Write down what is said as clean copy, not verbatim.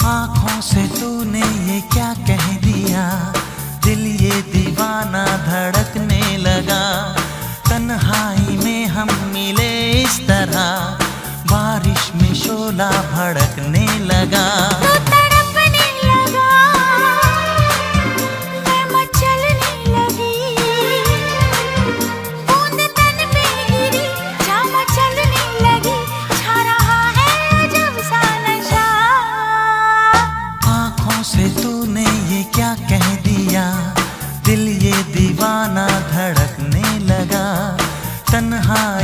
आँखों से तूने ये क्या कह दिया, दिल ये दीवाना धड़कने लगा। तन्हाई में हम मिले इस तरह, बारिश में शोला भड़कने लगा। तूने ये क्या कह दिया, दिल ये दीवाना धड़कने लगा। तन्हाई